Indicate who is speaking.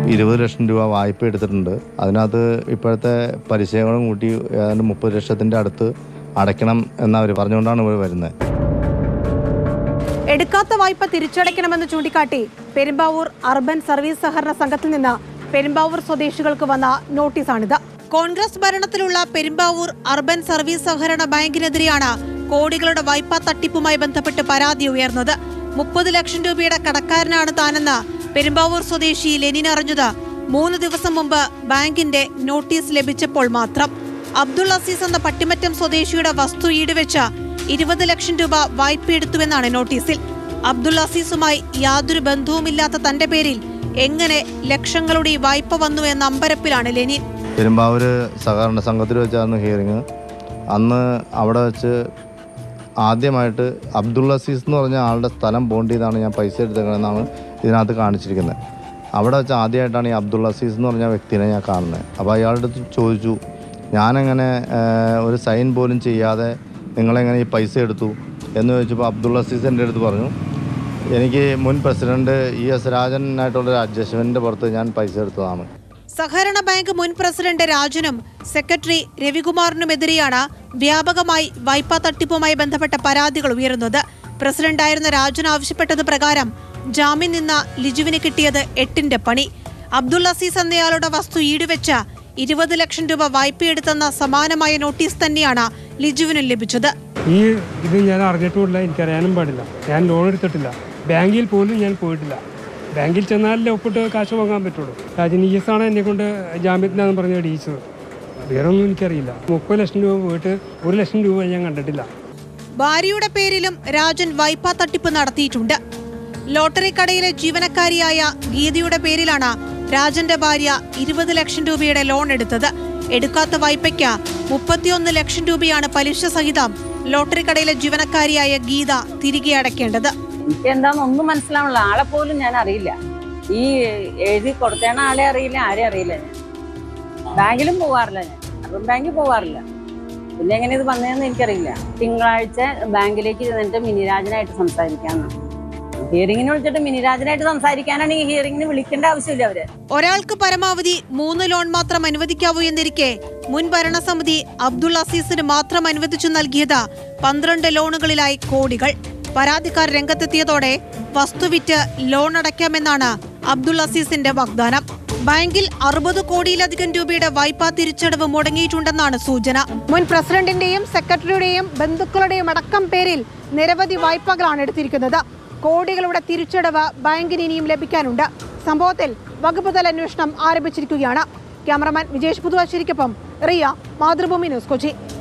Speaker 1: 20 ലക്ഷം രൂപ വായ്പ എടുത്തിട്ടുണ്ട്. അതിനകത്ത് ഇപ്പോഴത്തെ പലിശകളും കൂട്ടി ഏതാണ്ട് 30 ലക്ഷത്തിൻ്റെ അടുത്ത് അടയ്ക്കണം എന്നവർ പറഞ്ഞുകൊണ്ടാണ് ഇവർ വരുന്നത്.
Speaker 2: എടുക്കാത്ത വായ്പ തിരിച്ചടയ്ക്കണമെന്ന് ചൂണ്ടിക്കാട്ടി പെരുമ്പാവൂർ അർബൻ സർവീസ് സഹകരണ സംഘത്തിൽ നിന്ന് പെരുമ്പാവൂർ സ്വദേശികൾക്ക് വന്ന നോട്ടീസാണിത്. കോൺഗ്രസ് ഭരണത്തിലുള്ള പെരുമ്പാവൂർ അർബൻ സർവീസ് സഹകരണ ബാങ്കിനെതിരെയാണ് കോടികളുടെ വായ്പാ തട്ടിപ്പുമായി ബന്ധപ്പെട്ട് പരാതി ഉയർന്നത്. 30 ലക്ഷം രൂപയുടെ കടക്കാരനാണ് താനെന്ന് പെരുമ്പാവൂർ സ്വദേശി ലെനിൻ അറിഞ്ഞത് 3 ദിവസം മുമ്പ് ബാങ്കിന്റെ നോട്ടീസ് ലഭിച്ചപ്പോൾ മാത്രം. അബ്ദുൾ അസീസ് എന്ന പട്ടിമറ്റം സ്വദേശിയുടെ വസ്തു ഈടുവെച്ച് 20 ലക്ഷം രൂപ വായ്പയെടുത്തുവെന്നാണ് നോട്ടീസിൽ. അബ്ദുൾ അസീസുമായി യാതൊരു ബന്ധവുമില്ലാത്ത തന്റെ പേരിൽ എങ്ങനെ ലക്ഷങ്ങളുടെ വായ്പ വന്നു എന്ന അമ്പരപ്പിലാണ് ലെനിൻ.
Speaker 1: പെരുമ്പാവൂർ സഹകരണ സംഘത്തിൽ വെച്ചായിരുന്നു ഹിയറിങ്. അന്ന് അവിടെ വെച്ച് ആദ്യമായിട്ട് അബ്ദുൾ അസീസ് എന്ന് പറഞ്ഞ ആളുടെ സ്ഥലം ബോണ്ടിന്നാണ് ഞാൻ പൈസ എടുത്തേക്കണമെന്നാണ് ഇതിനകത്ത് കാണിച്ചിരിക്കുന്നത്. അവിടെ വെച്ച് ആദ്യമായിട്ടാണ് ഈ അബ്ദുൾ അസീസ് എന്ന് പറഞ്ഞ വ്യക്തിനെ ഞാൻ കാണുന്നത്. അപ്പോൾ അയാളുടെ അടുത്ത് ചോദിച്ചു, ഞാനെങ്ങനെ ഒരു സൈൻ പോലും ചെയ്യാതെ നിങ്ങളെങ്ങനെ ഈ പൈസ എടുത്തു എന്ന് ചോദിച്ചപ്പോൾ അബ്ദുൾ അസീസ് എൻ്റെ അടുത്ത് പറഞ്ഞു, എനിക്ക് മുൻ പ്രസിഡന്റ് ES രാജനായിട്ടുള്ളൊരു അഡ്ജസ്റ്റ്മെൻറ്റിൻ്റെ പുറത്ത് ഞാൻ പൈസ എടുത്തതാണ്.
Speaker 2: സഹകരണ ബാങ്ക് മുൻ പ്രസിഡന്റ് രാജനും സെക്രട്ടറി രവികുമാറിനുമെതിരെയാണ് വ്യാപകമായി വായ്പാ തട്ടിപ്പുമായി ബന്ധപ്പെട്ട പരാതികൾ ഉയരുന്നത്. പ്രസിഡന്റായിരുന്ന രാജൻ ആവശ്യപ്പെട്ടത് പ്രകാരം ജാമ്യം നിന്ന ലിജുവിന് കിട്ടിയത് 8ന്റെ പണി. അബ്ദുൾ അസീസ് എന്നയാളുടെ വസ്തു ഈടുവെച്ച 20 ലക്ഷം രൂപ വായ്പയെടുത്തെന്ന സമാനമായ നോട്ടീസ് തന്നെയാണ് ലിജുവിനും ലഭിച്ചത്.
Speaker 3: ഇത് ഞാൻ അറിഞ്ഞിട്ടുമില്ല, എനിക്കറിയാനും പാടില്ല. ഞാൻ ലോൺ എടുത്തിട്ടില്ല, ബാങ്കിൽ പോലും ഞാൻ പോയിട്ടില്ല. ബാങ്കിൽ ചെന്നാലേ ഒപ്പിട്ട് കാശ് വാങ്ങാൻ പറ്റുള്ളൂ. രാജൻ ES ആണ് എന്നെ കൊണ്ട് ജാമ്യത്തിനാന്ന് പറഞ്ഞ് ഇടിയിച്ചത്. വേറെ ഒന്നും എനിക്കറിയില്ല. 30 ലക്ഷം രൂപ പോയിട്ട് 1 ലക്ഷം രൂപ ഞാൻ കണ്ടിട്ടില്ല.
Speaker 2: ഭാര്യയുടെ പേരിലും രാജൻ വായ്പാ തട്ടിപ്പ് നടത്തിയിട്ടുണ്ട്. ലോട്ടറി കടയിലെ ജീവനക്കാരിയായ ഗീതയുടെ പേരിലാണ് രാജന്റെ ഭാര്യ 20 ലക്ഷം രൂപയുടെ ലോൺ എടുത്തത്. എടുക്കാത്ത വായ്പയ്ക്ക് 31 ലക്ഷം രൂപയാണ് പലിശ സഹിതം ലോട്ടറി കടയിലെ ജീവനക്കാരിയായ ഗീത തിരികെ അടയ്ക്കേണ്ടത്.
Speaker 4: എനിക്ക് എന്താണെന്നൊന്നും മനസ്സിലാവുന്നില്ല. ആളെ പോലും ഞാൻ അറിയില്ല. ഈ എഴുതി കൊടുത്തേണ ആളെ അറിയില്ല, ആരെ അറിയില്ല. ഞാൻ ബാങ്കിലും പോവാറില്ല, ഞാൻ അർബൻ ബാങ്കിൽ പോവാറില്ല. പിന്നെ എങ്ങനെ ഇത് വന്നതെന്ന് എനിക്കറിയില്ല. തിങ്കളാഴ്ച ബാങ്കിലേക്ക് ചെന്നിട്ട് മിനിരാജനായിട്ട് സംസാരിക്കാമെന്നാണ്. ഹിയറിംഗിന് വിളിച്ചിട്ട് മിനിരാജനായിട്ട് സംസാരിക്കാനാണ് ഈ ഹിയറിംഗിന് വിളിക്കേണ്ട ആവശ്യമില്ല. അവര്
Speaker 2: ഒരാൾക്ക് പരമാവധി 3 ലോൺ മാത്രം അനുവദിക്കാവൂ എന്നിരിക്കെ മുൻ ഭരണസമിതി അബ്ദുൾ അസീസിന് മാത്രം അനുവദിച്ചു നൽകിയത് 12 ലോണുകളിലായി കോടികൾ. പരാതിക്കാർ രംഗത്തെത്തിയതോടെ വസ്തുവിറ്റ് ലോൺ അടയ്ക്കാമെന്നാണ് അബ്ദുൾ അസീസിന്റെ വാഗ്ദാനം. ബാങ്കിൽ 60 കോടിയിലധികം രൂപയുടെ വായ്പാ തിരിച്ചടവ് മുടങ്ങിയിട്ടുണ്ടെന്നാണ് സൂചന. മുൻ പ്രസിഡന്റിന്റെയും സെക്രട്ടറിയുടെയും ബന്ധുക്കളുടെയും അടക്കം പേരിൽ നിരവധി വായ്പകളാണ് എടുത്തിരിക്കുന്നത്. കോടികളുടെ തിരിച്ചടവ് ബാങ്കിന് ഇനിയും ലഭിക്കാനുണ്ട്. സംഭവത്തിൽ വകുപ്പ് തല അന്വേഷണം ആരംഭിച്ചിരിക്കുകയാണ്. ക്യാമറമാൻ വിജേഷ് പുതുവാശ്ശേരിക്കൊപ്പം റിയ, മാതൃഭൂമി ന്യൂസ്, കൊച്ചി.